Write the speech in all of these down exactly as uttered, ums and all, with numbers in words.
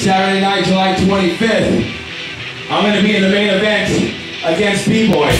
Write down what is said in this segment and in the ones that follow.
Saturday night, July twenty-fifth, I'm going to be in the main event against B-Boy.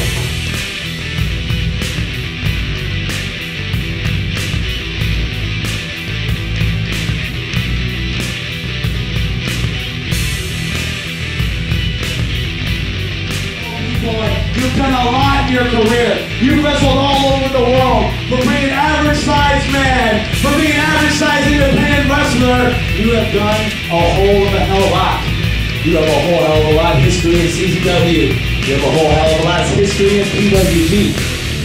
You've done a lot in your career. You've wrestled all over the world. For being an average-sized man, for being an average-sized independent wrestler, you have done a whole of a hell of a lot. You have a whole hell of a lot of history in C Z W. You have a whole hell of a lot of history in P W G.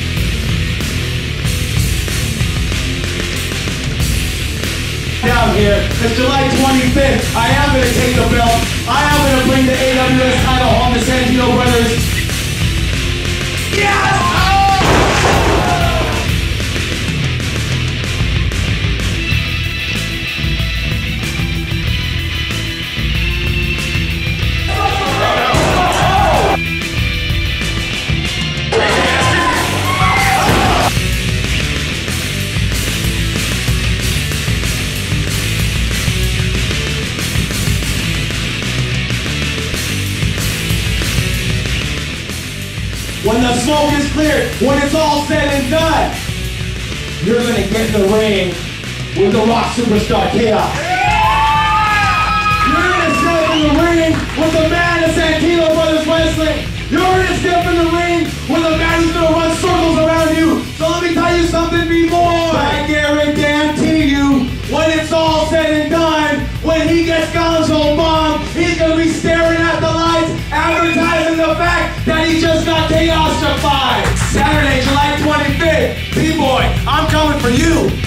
Down here, it's July twenty-fifth. I am going to take the belt. I am going to bring the A W S title home to Santino Brothers. Yes! When the smoke is cleared, when it's all said and done, you're going to get in the ring with the Rock Superstar Chaos. You're going to step in the ring with the man of Santino Brothers Wrestling. You're going to step in the ring with a man who's going to run circles around you. So let me tell you something, B-Boy. I guarantee you, when it's all said and done, when he gets Gonzo Mom, he's going to be staring at the lights, advertising the fact that he just got Chaos-ified. Saturday, July twenty-fifth, B-Boy, I'm coming for you.